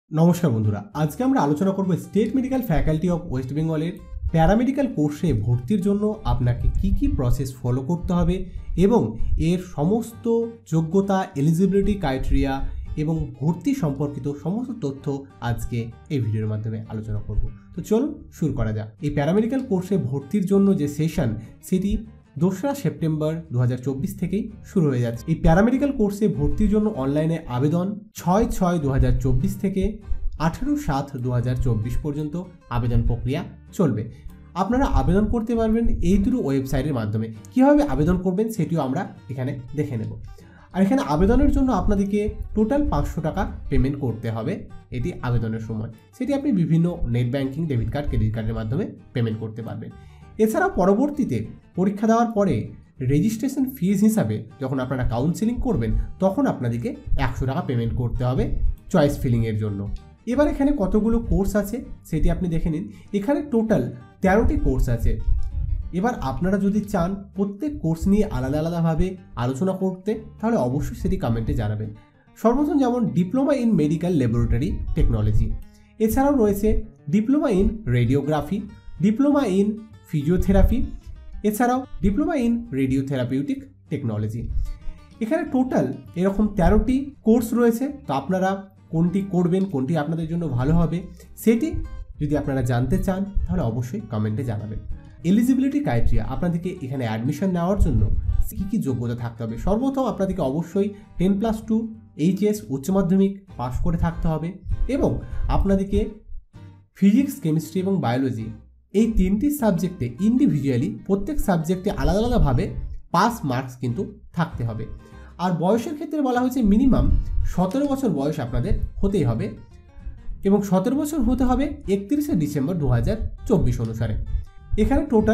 নমস্কার বন্ধুরা, আজকে আমরা আলোচনা করব state medical faculty of west বেঙ্গলের প্যারামেডিক্যাল কোর্সে ভর্তির জন্য আপনাকে কি প্রসেস ফলো করতে হবে এবং এর সমস্ত যোগ্যতা, এলিজিবিলিটি ক্রাইটেরিয়া এবং ভর্তি সম্পর্কিত সমস্ত তথ্য আজকে এই ভিডিওর মাধ্যমে আলোচনা করব। তো চলুন শুরু করা যাক। এই প্যারামেডিক্যাল কোর্সে ভর্তির জন্য যে সেশন সেটি 2রা সেপ্টেম্বর 2024 থেকেই শুরু হয়ে যাচ্ছে। এই প্যারামেডিক্যাল কোর্সে ভর্তির জন্য অনলাইনে আবেদন 6/6/2024 থেকে 18/7/2024 পর্যন্ত আবেদন প্রক্রিয়া চলবে। আপনারা আবেদন করতে পারবেন এই দুটো ওয়েবসাইটের মাধ্যমে। কীভাবে আবেদন করবেন সেটিও আমরা এখানে দেখে নেব। আর এখানে আবেদনের জন্য আপনাদেরকে টোটাল 500 টাকা পেমেন্ট করতে হবে এটি আবেদনের সময়। সেটি আপনি বিভিন্ন net banking, debit card, credit কার্ডের মাধ্যমে পেমেন্ট করতে পারবেন। এছাড়া পরবর্তীতে পরীক্ষা দেওয়ার পরে রেজিস্ট্রেশন ফিজ হিসাবে যখন আপনারা কাউন্সেলিং করবেন তখন আপনাদেরকে 100 টাকা পেমেন্ট করতে হবে চয়েস ফিলিংয়ের জন্য। এবার এখানে কতগুলো কোর্স আছে সেটি আপনি দেখে নিন। এখানে টোটাল 13টি কোর্স আছে। এবার আপনারা যদি চান প্রত্যেক কোর্স নিয়ে আলাদা আলাদাভাবে আলোচনা করতে তাহলে অবশ্যই সেটি কমেন্টে জানাবেন। সর্বপ্রথম যেমন diploma in medical laboratory technology, এছাড়াও রয়েছে diploma in radiography, diploma in physiotherapy, এছাড়াও ডিপ্লোমা ইন রেডিওথেরাপিউটিক টেকনোলজি। এখানে টোটাল এরকম 13টি কোর্স রয়েছে। তো আপনারা কোনটি করবেন, কোনটি আপনাদের জন্য ভালো হবে সেটি যদি আপনারা জানতে চান তাহলে অবশ্যই কমেন্টে জানাবেন। এলিজিবিলিটি ক্রাইটেরিয়া, আপনাদেরকে এখানে অ্যাডমিশন নেওয়ার জন্য কী যোগ্যতা থাকতে হবে। সর্বপ্রথম আপনাদেরকে অবশ্যই 10+2 এইচএস উচ্চ মাধ্যমিক পাস করে থাকতে হবে এবং আপনাদেরকে ফিজিক্স, কেমিস্ট্রি এবং বায়োলজি এই 3টি সাবজেক্টে ইন্ডিভিজুয়ালি প্রত্যেক সাবজেক্টে আলাদা আলাদাভাবে পাস মার্কস কিন্তু থাকতে হবে। আর বয়সের ক্ষেত্রে বলা হয়েছে মিনিমাম 17 বছর বয়স আপনাদের হতেই হবে এবং 17 বছর হতে হবে 31শে ডিসেম্বর 2024 অনুসারে। এখানে টোটাল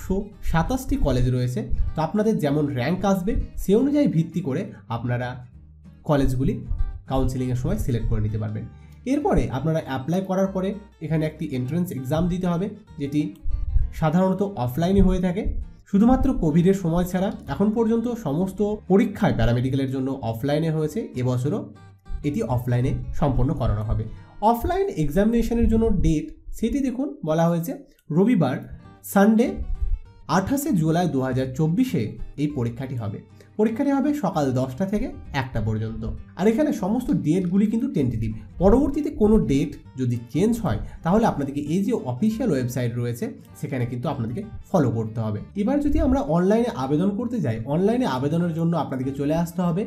127টি কলেজ রয়েছে। তো আপনাদের যেমন র্যাঙ্ক আসবে সে অনুযায়ী ভিত্তি করে আপনারা কলেজগুলি কাউন্সেলিংয়ের সময় সিলেক্ট করে নিতে পারবেন। এরপরে আপনারা অ্যাপ্লাই করার পরে এখানে একটি এন্ট্রান্স এক্সাম দিতে হবে, যেটি সাধারণত অফলাইনে হয়ে থাকে। শুধুমাত্র কোভিডের সময় ছাড়া এখন পর্যন্ত সমস্ত পরীক্ষায় প্যারামেডিক্যালের জন্য অফলাইনে হয়েছে। এবছরও এটি অফলাইনে সম্পন্ন করানো হবে। অফলাইন এক্সামিনেশনের জন্য ডেট সেটি দেখুন বলা হয়েছে রবিবার সানডে 28শে জুলাই 2024 এই পরীক্ষাটি হবে। পরীক্ষাটি হবে সকাল 10টা থেকে 1টা পর্যন্ত। আর এখানে সমস্ত ডেটগুলি কিন্তু টেন্টেটিভ। পরবর্তীতে কোনো ডেট যদি চেঞ্জ হয় তাহলে আপনাদেরকে এই যে অফিসিয়াল ওয়েবসাইট রয়েছে সেখানে কিন্তু আপনাদেরকে ফলো করতে হবে। এবার যদি আমরা অনলাইনে আবেদন করতে যাই, অনলাইনে আবেদনের জন্য আপনাদেরকে চলে আসতে হবে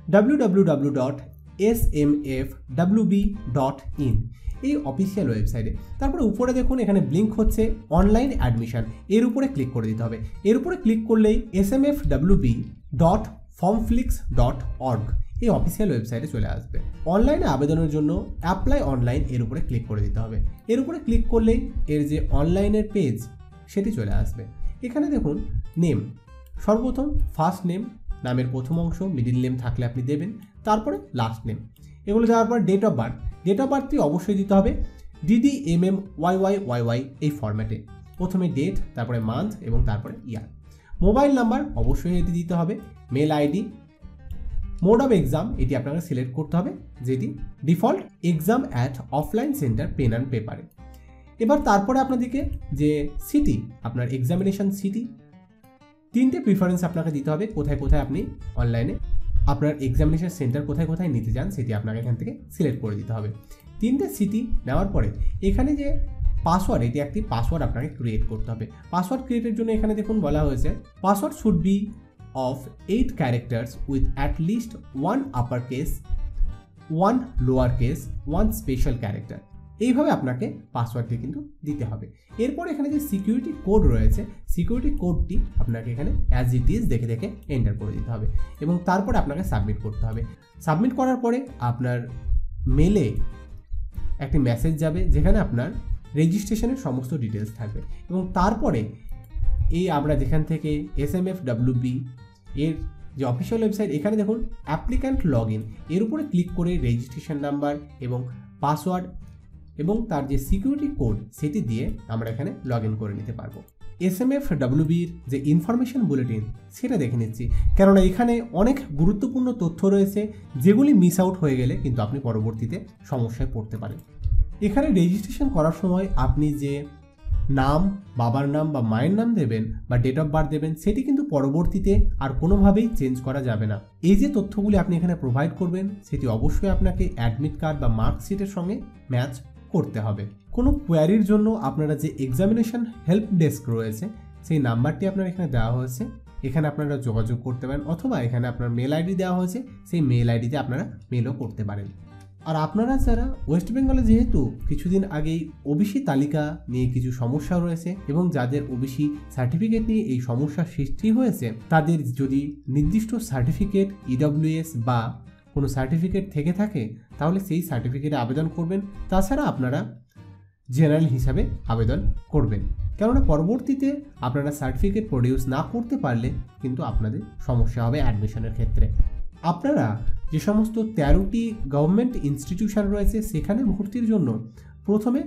www.smfwb.in এই অফিসিয়াল ওয়েবসাইটে। তারপরে উপরে দেখুন এখানে ব্লিঙ্ক হচ্ছে অনলাইন অ্যাডমিশন, এর উপরে ক্লিক করে দিতে হবে। এর উপরে ক্লিক করলেই smfwb.formflix.org এই অফিসিয়াল ওয়েবসাইটে চলে আসবে। অনলাইনে আবেদনের জন্য অ্যাপ্লাই অনলাইন এর উপরে ক্লিক করে দিতে হবে। এর উপরে ক্লিক করলেই এর যে অনলাইনের পেজ সেটি চলে আসবে। এখানে দেখুন নেম, সর্বপ্রথম ফার্স্ট নেম, নামের প্রথম অংশ, মিডিল নেম থাকলে আপনি দেবেন, তারপরে লাস্ট নেম। এগুলো দেওয়ার পর date of birth, date of বার্থটি অবশ্যই দিতে হবে DDMMYYYY এই ফরম্যাটে। প্রথমে ডেট, তারপরে মান্থ এবং তারপরে ইয়ার। মোবাইল নাম্বার অবশ্যই এটি দিতে হবে। Mail ID, mode of exam এটি আপনাকে সিলেক্ট করতে হবে, যেটি default exam at offline centre pen and পেপারে। এবার তারপরে আপনাদেরকে যে সিটি, আপনার এক্সামিনেশন সিটি, 3টে প্রিফারেন্স আপনাকে দিতে হবে। কোথায় কোথায় আপনি অনলাইনে আপনার এক্সামিনেশন সেন্টার কোথায় কোথায় নিতে চান সেটি আপনাকে এখান থেকে সিলেক্ট করে দিতে হবে। 3টে সিটি নেওয়ার পরে এখানে যে পাসওয়ার্ড, এটি একটি পাসওয়ার্ড আপনাকে ক্রিয়েট করতে হবে। পাসওয়ার্ড ক্রিয়েটের জন্য এখানে দেখুন বলা হয়েছে password should be of 8 characters with at least 1 upper case, 1 lower case, 1 special character. এইভাবে আপনাকে পাসওয়ার্ডটি কিন্তু দিতে হবে। এরপর এখানে যে সিকিউরিটি কোড রয়েছে সিকিউরিটি কোডটি আপনাকে এখানে অ্যাজ ইট ইজ দেখে দেখে এন্টার করে দিতে হবে এবং তারপরে আপনাকে সাবমিট করতে হবে। সাবমিট করার পরে আপনার মেলে একটি মেসেজ যাবে যেখানে আপনার রেজিস্ট্রেশনের সমস্ত ডিটেলস থাকবে এবং তারপরে এই আমরা যেখান থেকে SMFWB এর যে অফিসিয়াল ওয়েবসাইট, এখানে দেখুন অ্যাপ্লিক্যান্ট লগ ইন, এর উপরে ক্লিক করে রেজিস্ট্রেশন নাম্বার এবং পাসওয়ার্ড এবং তার যে সিকিউরিটি কোড সেটি দিয়ে আমরা এখানে লগ ইন করে নিতে পারবো। SMFWB'র যে ইনফরমেশন বুলেটিন সেটা দেখে নিচ্ছি, কেননা এখানে অনেক গুরুত্বপূর্ণ তথ্য রয়েছে যেগুলি মিস আউট হয়ে গেলে কিন্তু আপনি পরবর্তীতে সমস্যায় পড়তে পারেন। এখানে রেজিস্ট্রেশন করার সময় আপনি যে নাম, বাবার নাম বা মায়ের নাম দেবেন বা ডেট অফ বার্থ দেবেন, সেটি কিন্তু পরবর্তীতে আর কোনোভাবেই চেঞ্জ করা যাবে না। এই যে তথ্যগুলি আপনি এখানে প্রোভাইড করবেন সেটি অবশ্যই আপনাকে অ্যাডমিট কার্ড বা মার্কশিটের সঙ্গে ম্যাচ করতে হবে। কোনো কোয়ারির জন্য আপনারা যে এক্সামিনেশন হেল্প ডেস্ক রয়েছে সেই নাম্বারটি আপনার এখানে দেওয়া হয়েছে, এখানে আপনারা যোগাযোগ করতে পারেন, অথবা এখানে আপনার মেল আইডি দেওয়া হয়েছে সেই মেল আইডিতে আপনারা মেলও করতে পারেন। আর আপনারা যারা ওয়েস্ট বেঙ্গলে যেহেতু কিছুদিন আগেই ওবিসি তালিকা নিয়ে কিছু সমস্যা রয়েছে এবং যাদের ওবিসি সার্টিফিকেট নিয়ে এই সমস্যার সৃষ্টি হয়েছে, তাদের যদি নির্দিষ্ট সার্টিফিকেট ইডব্লিউএস বা কোনো সার্টিফিকেট থেকে থাকে তাহলে সেই সার্টিফিকেটে আবেদন করবেন। তাছাড়া আপনারা জেনারেল হিসাবে আবেদন করবেন, কেননা পরবর্তীতে আপনারা সার্টিফিকেট প্রডিউস না করতে পারলে কিন্তু আপনাদের সমস্যা হবে অ্যাডমিশনের ক্ষেত্রে। আপনারা যে সমস্ত 13টি গভর্নমেন্ট ইনস্টিটিউশন রয়েছে সেখানে ভর্তির জন্য প্রথমে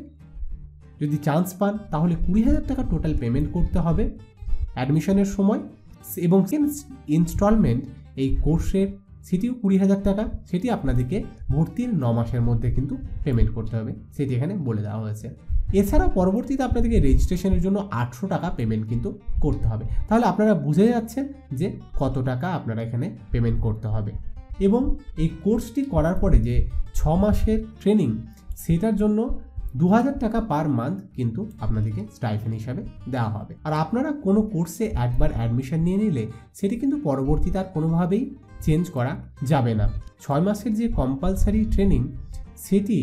যদি চান্স পান তাহলে 20,000 টাকা টোটাল পেমেন্ট করতে হবে অ্যাডমিশনের সময়, এবং ইনস্টলমেন্ট এই কোর্সের সেটিও 20,000 টাকা, সেটি আপনাদেরকে ভর্তির 9 মাসের মধ্যে কিন্তু পেমেন্ট করতে হবে, সেটি এখানে বলে দেওয়া হয়েছে। এছাড়াও পরবর্তীতে আপনাদেরকে রেজিস্ট্রেশনের জন্য 800 টাকা পেমেন্ট কিন্তু করতে হবে। তাহলে আপনারা বুঝে যাচ্ছেন যে কত টাকা আপনারা এখানে পেমেন্ট করতে হবে। এবং এই কোর্সটি করার পরে যে 6 মাসের ট্রেনিং, সেটার জন্য 2,000 টাকা পার মান্থ কিন্তু আপনাদেরকে স্টাইপেন্ড হিসাবে দেওয়া হবে। আর আপনারা কোনো কোর্সে একবার অ্যাডমিশন নিয়ে নিলে সেটি কিন্তু পরবর্তীতে আর কোনোভাবেই চেঞ্জ করা যাবে না। 6 মাসের যে কম্পালসারি ট্রেনিং সেটি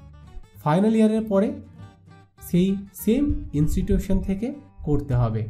ফাইনাল ইয়ারের পরে সেই সেম ইনস্টিটিউশন থেকে করতে হবে।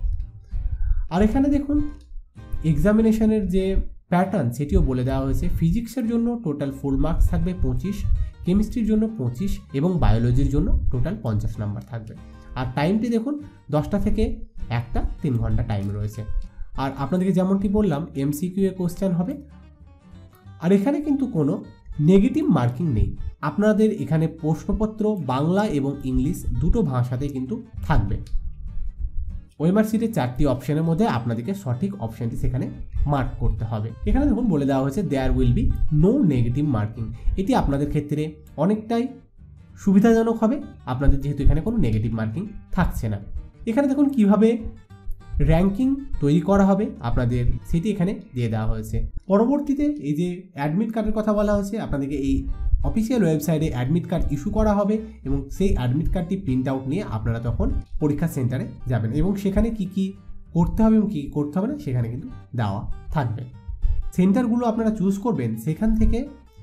আর এখানে দেখুন এক্সামিনেশনের যে প্যাটার্ন সেটিও বলে দেওয়া হয়েছে। ফিজিক্সের জন্য টোটাল ফুল মার্কস থাকবে 25, কেমিস্ট্রির জন্য 25 এবং বায়োলজির জন্য টোটাল 50 নাম্বার থাকবে। আর টাইমটি দেখুন 10টা থেকে 1টা 3 ঘন্টা টাইম রয়েছে। আর আপনাদেরকে যেমনটি বললাম MCQ এ কোশ্চেন হবে। আর এখানে কিন্তু কোনো নেগেটিভ মার্কিং নেই, আপনাদের এখানে প্রশ্নপত্র বাংলা এবং ইংলিশ দুটো ভাষাতে কিন্তু থাকবে। ওএমআর শিটে 4টি অপশনের মধ্যে আপনাদেরকে সঠিক অপশনটি সেখানে মার্ক করতে হবে। এখানে দেখুন বলে দেওয়া হয়েছে there will be no negative marking. এটি আপনাদের ক্ষেত্রে অনেকটাই সুবিধাজনক হবে, আপনাদের যেহেতু এখানে কোনো নেগেটিভ মার্কিং থাকছে না। এখানে দেখুন কিভাবে র্যাঙ্কিং তৈরি করা হবে আপনাদের সেটি এখানে দিয়ে দেওয়া হয়েছে। পরবর্তীতে এই যে অ্যাডমিট কার্ডের কথা বলা হয়েছে, আপনাদেরকে এই অফিসিয়াল ওয়েবসাইটে অ্যাডমিট কার্ড ইস্যু করা হবে এবং সেই অ্যাডমিট কার্ডটি প্রিন্ট আউট নিয়ে আপনারা তখন পরীক্ষা সেন্টারে যাবেন এবং সেখানে কি কি করতে হবে এবং কী কী করতে হবে না সেখানে কিন্তু দেওয়া থাকবে। সেন্টারগুলো আপনারা চুজ করবেন, সেখান থেকে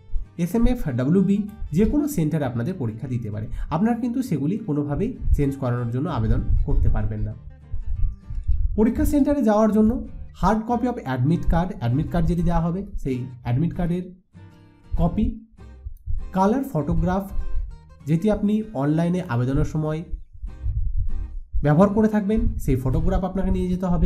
SMFWB যে কোনো সেন্টারে আপনাদের পরীক্ষা দিতে পারে। আপনারা কিন্তু সেগুলি কোনোভাবেই চেঞ্জ করানোর জন্য আবেদন করতে পারবেন না। পরীক্ষা সেন্টারে যাওয়ার জন্য hard copy of admit card যেটি দেওয়া হবে সেই অ্যাডমিট কার্ডের কপি, কালার ফটোগ্রাফ যেটি আপনি অনলাইনে আবেদনের সময় ব্যবহার করে থাকবেন সেই ফটোগ্রাফ আপনাকে নিয়ে যেতে হবে।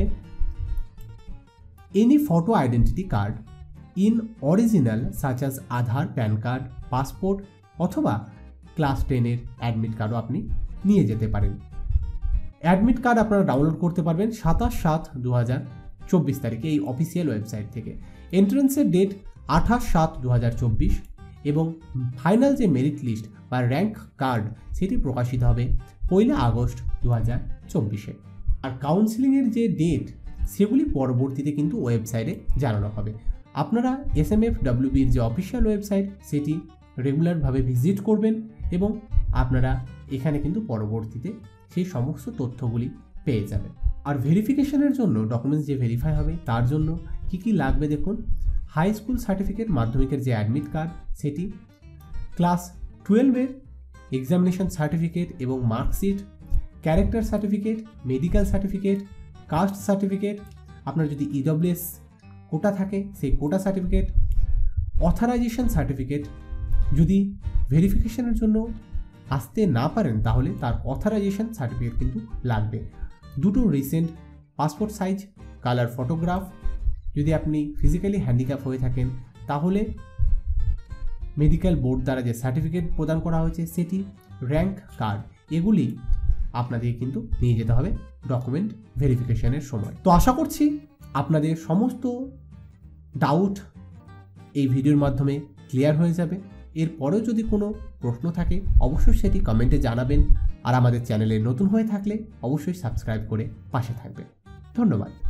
Any photo identity card in original such as Aadhaar, PAN card, passport অথবা ক্লাস 10-এর অ্যাডমিট কার্ডও আপনি নিয়ে যেতে পারেন। অ্যাডমিট কার্ড আপনারা ডাউনলোড করতে পারবেন 27/7/2024 তারিখে এই অফিসিয়াল ওয়েবসাইট থেকে। এন্ট্রেন্সের ডেট 28/7/2024 এবং ফাইনাল যে মেরিট লিস্ট বা র্যাঙ্ক কার্ড সেটি প্রকাশিত হবে 1 আগস্ট 2024-এ। আর কাউন্সিলিংয়ের যে ডেট সেগুলি পরবর্তীতে কিন্তু ওয়েবসাইটে জানানো হবে। আপনারা SMFWB'র যে অফিসিয়াল ওয়েবসাইট সেটি রেগুলারভাবে ভিজিট করবেন এবং আপনারা এখানে কিন্তু পরবর্তীতে সেই সমস্ত তথ্যগুলি পেয়ে যাবেন। আর ভেরিফিকেশনের জন্য ডকুমেন্টস যে ভেরিফাই হবে তার জন্য কি কি লাগবে দেখুন। হাই স্কুল সার্টিফিকেট, মাধ্যমিকের যে অ্যাডমিট কার্ড সেটি, ক্লাস 12-এর এক্সামিনেশন সার্টিফিকেট এবং marksheet, character certificate, medical certificate, caste certificate, আপনার যদি EWS কোটা থাকে সেই কোটা সার্টিফিকেট, অথরাইজেশন সার্টিফিকেট, যদি ভেরিফিকেশনের জন্য আসতে না পারেন তাহলে তার অথরাইজেশন সার্টিফিকেট কিন্তু লাগবে। দুটো recent passport size colour photograph, যদি আপনি ফিজিক্যালি হ্যান্ডিক্যাপ হয়ে থাকেন তাহলে মেডিকেল বোর্ড দ্বারা যে সার্টিফিকেট প্রদান করা হয়েছে সেটি, র্যাঙ্ক কার্ড, এগুলি আপনাদের কিন্তু নিয়ে যেতে হবে ডকুমেন্ট ভেরিফিকেশনের সময়। তো আশা করছি আপনাদের সমস্ত ডাউট এই ভিডিওর মাধ্যমে ক্লিয়ার হয়ে যাবে। এরপরেও যদি কোনো প্রশ্ন থাকে অবশ্যই সেটি কমেন্টে জানাবেন, আর আমাদের চ্যানেলে নতুন হয়ে থাকলে অবশ্যই সাবস্ক্রাইব করে পাশে থাকবেন। ধন্যবাদ।